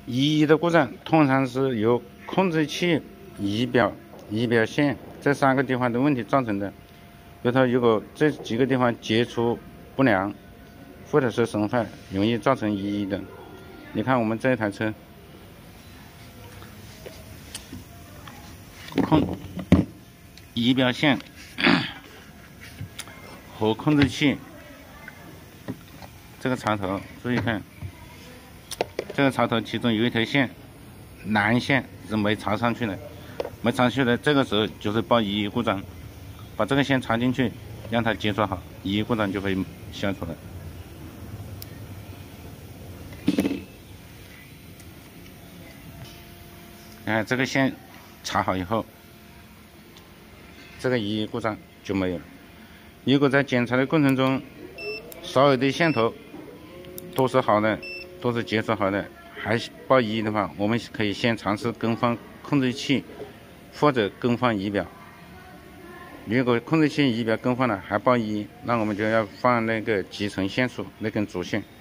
仪的故障通常是由控制器、仪表线这3个地方的问题造成的。比如说，如果这几个地方接触不良或者是损坏，容易造成仪的。你看我们这一台车，仪表线和控制器这个插头，注意看，这个插头其中有一条线，蓝线是没插上去的，这个时候就是报仪故障，把这个线插进去，让它接触好，仪故障就会消除了。看这个线插好以后，这个仪故障就没有了。如果在检查的过程中，所有的线头都是好的，都是接触好的，还报仪的话，我们可以先尝试更换控制器或者更换仪表。如果控制器、仪表更换了还报仪，那我们就要换那个集成线束那根主线。